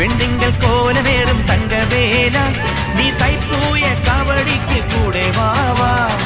വെണ്ടിങ്കൽ കോലമേറും തങ്കവേല നീ തൈപ്പൂയ കാവടിക്ക് കൂടെ വാവാ